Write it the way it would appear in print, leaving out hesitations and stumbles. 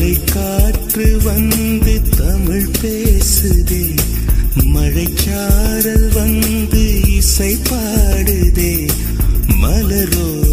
மலை காற்று வந்து தமிழ் பேசுதே, மழைச்சாரல் வந்து இசை பாடுதே, மலரோ